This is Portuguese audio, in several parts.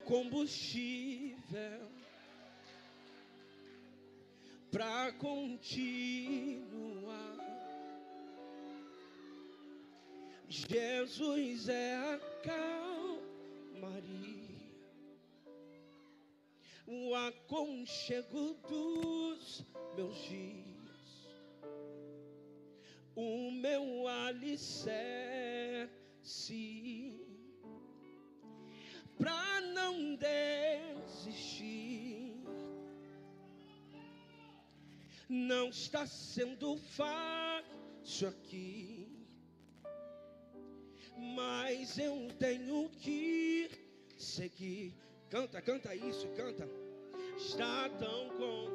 combustível pra continuar. Jesus é a calmaria, o aconchego dos meus dias, o meu alicerce, pra não desistir. Não está sendo fácil aqui, mas eu tenho que seguir. Canta, canta isso, canta. Está tão com.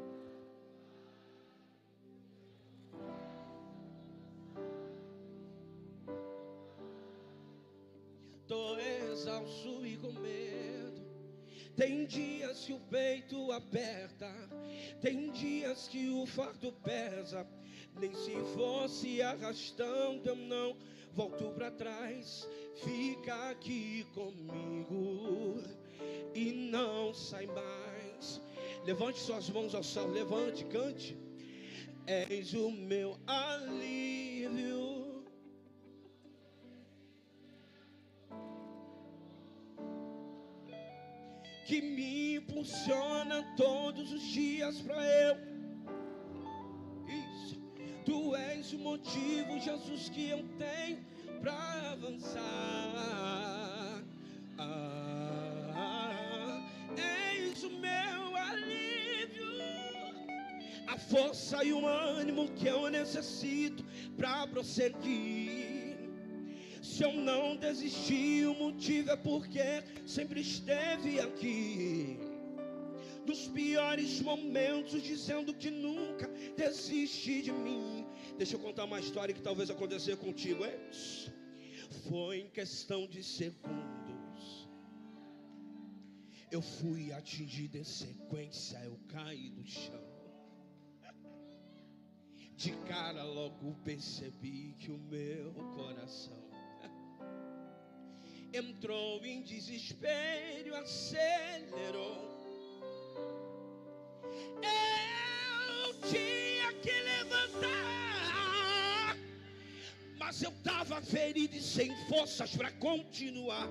Tô exausto e com medo. Tem dias que o peito aperta, tem dias que o fardo pesa. Nem se fosse arrastando eu não volto pra trás. Fica aqui comigo e não sai mais. Levante suas mãos ao céu, levante, cante. És o meu alívio, que me impulsiona todos os dias pra eu. Isso. Tu és o motivo, Jesus, que eu tenho pra avançar. És o meu alívio, a força e o ânimo que eu necessito pra prosseguir. Se eu não desisti, o motivo é porque sempre esteve aqui. Nos piores momentos, dizendo que nunca desiste de mim. Deixa eu contar uma história que talvez aconteça contigo. Foi em questão de segundos, eu fui atingido em sequência, eu caí do chão. De cara logo percebi que o meu coração entrou em desespero, acelerou. Eu tinha que levantar, mas eu estava ferido e sem forças para continuar.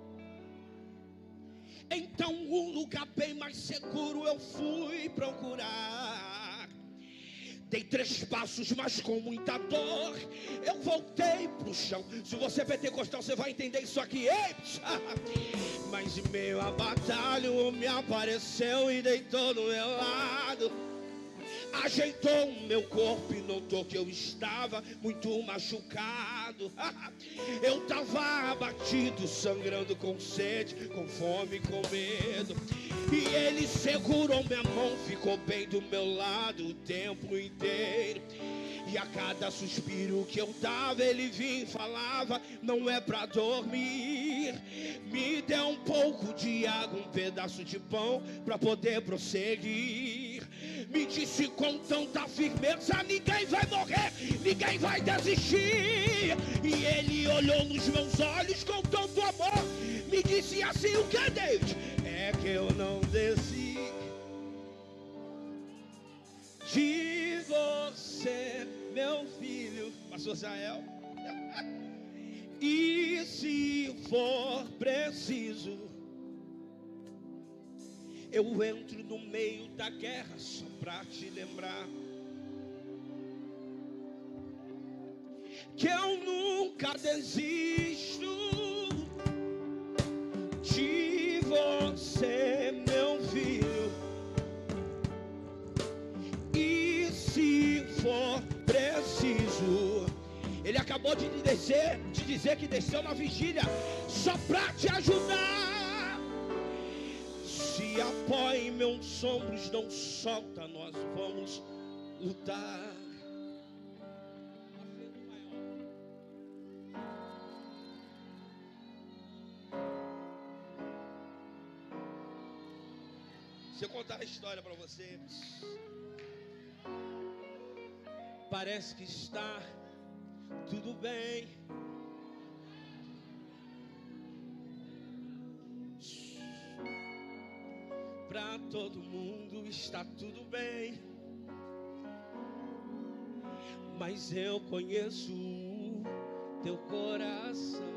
Então um lugar bem mais seguro eu fui procurar. Dei 3 passos, mas com muita dor eu voltei pro chão. Se você é pentecostal, você vai entender isso aqui. Mas em meio à batalha, o homem apareceu e deitou do meu lado. Ajeitou o meu corpo e notou que eu estava muito machucado. Eu estava abatido, sangrando com sede, com fome, com medo. E ele segurou minha mão, ficou bem do meu lado o tempo inteiro. E a cada suspiro que eu dava, ele vinha e falava: não é pra dormir. Me deu um pouco de água, um pedaço de pão pra poder prosseguir. Me disse com tanta firmeza: ninguém vai morrer, ninguém vai desistir. E ele olhou nos meus olhos com tanto amor, me disse assim: o que, David? É que eu não desisto de você, meu filho, pastor Israel. E se for preciso, eu entro no meio da guerra só pra te lembrar que eu nunca desisto de você, meu filho. E se for preciso, ele acabou de dizer que desceu na vigília só pra te ajudar. Se apoia em meus ombros, não solta, nós vamos lutar. Se eu contar a história para vocês, parece que está tudo bem. Para todo mundo está tudo bem, mas eu conheço o teu coração.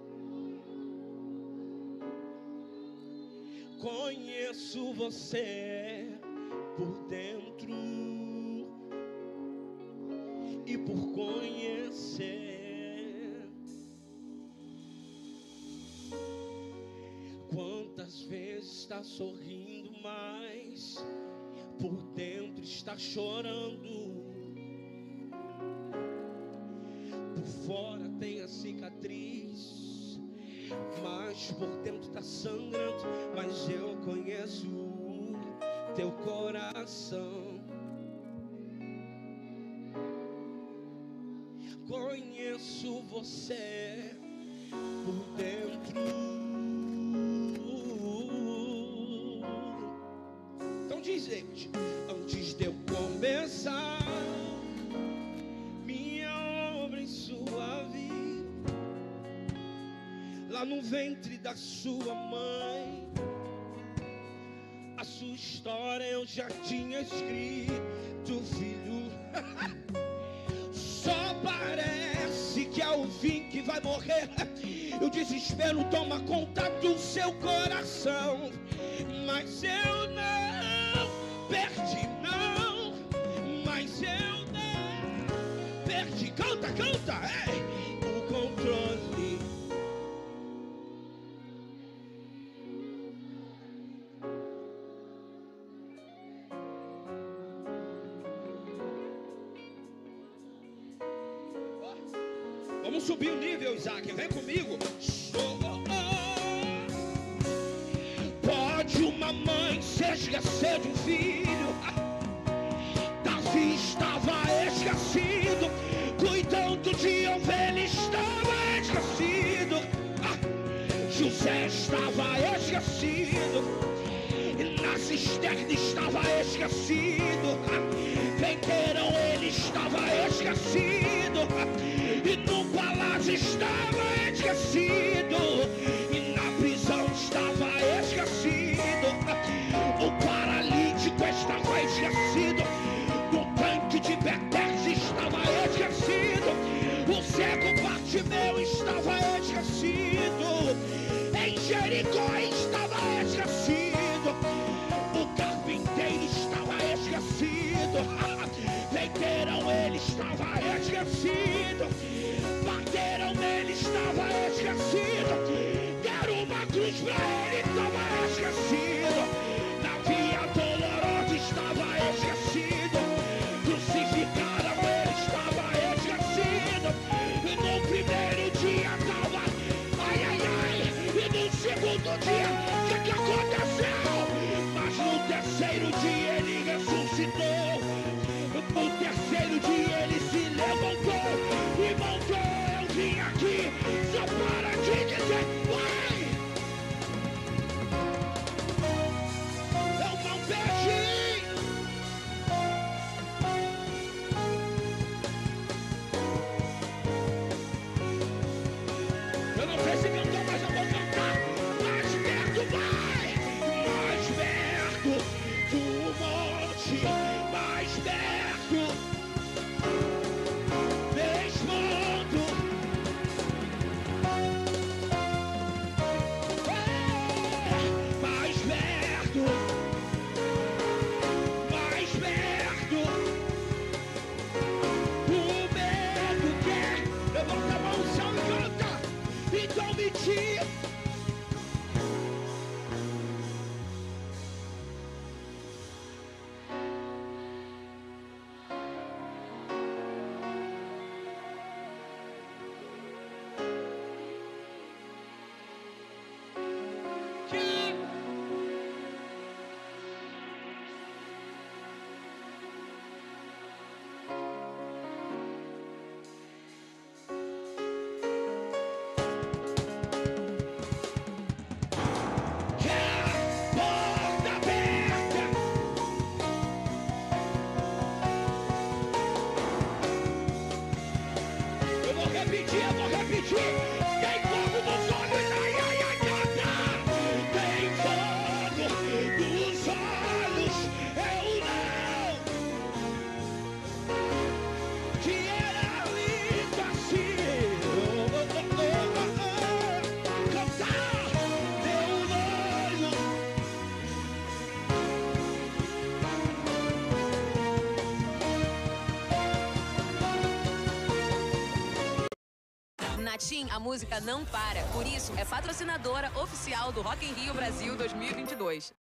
Conheço você por dentro e por conhecer. Quantas vezes está sorrindo, mas por dentro está chorando. Por fora tem a cicatriz, mas por dentro está sangrando. Mas eu conheço o teu coração. Conheço você por dentro. Então diz, gente, antes de eu começar minha obra em sua vida, lá no ventre da sua mãe, a sua história eu já tinha escrito, filho. Só parece que é o fim que vai morrer, e o desespero toma conta do seu coração. Mas eu não perdi, não. Mas eu não perdi. Canta, canta, o controle. Vamos subir o nível, Isaac, vem comigo. Pode uma mãe se esquecer de um filho. Davi estava esquecido, cuidando de ovelha, estava esquecido. José estava esquecido, na cisterna estava esquecido. Venderam, ele estava esquecido, e no palácio estava esquecido, e na prisão estava esquecido. O paralítico estava esquecido, no tanque de Betesda estava esquecido. O cego Bartimeu estava esquecido, em Jericó estava esquecido. O carpinteiro estava esquecido, venderam, ele estava esquecido. Bateram nele, estava esquecido. Deram uma cruz pra ele, estava esquecido. Na via dolorosa estava esquecido. Crucificaram, ele estava esquecido. E no primeiro dia estava, ai, ai, ai. E no segundo dia, o que aconteceu? Mas no terceiro dia ele ressuscitou. No terceiro dia ele se levantou e voltou. Eu vim aqui só para te dizer, vai! Eu não perdi! Eu não sei se cantou, mas eu vou cantar. Mais perto, vai! Mais perto do monte, mais perto, desmondo. Mais perto, mais perto. O medo quer. Levanta a mão, céu, e canta. Então me tira. Na TIM, a música não para. Por isso, é patrocinadora oficial do Rock in Rio Brasil 2022.